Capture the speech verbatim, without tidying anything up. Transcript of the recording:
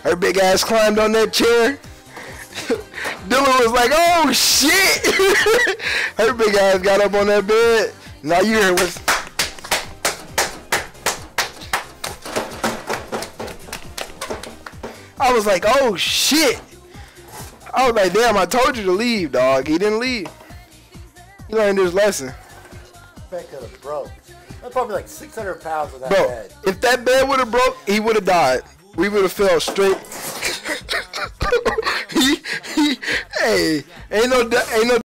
Her big ass climbed on that chair. Dylan was like, oh shit. Her big ass got up on that bed. And all you heard was I was like, oh shit. I was like, damn, I told you to leave, dog. He didn't leave. He learned his lesson. Bed could have broke. That's probably like six hundred pounds of that Bro, bed. if that bed would have broke, he would have died. We would have fell straight. he, he, hey, ain't no, ain't no.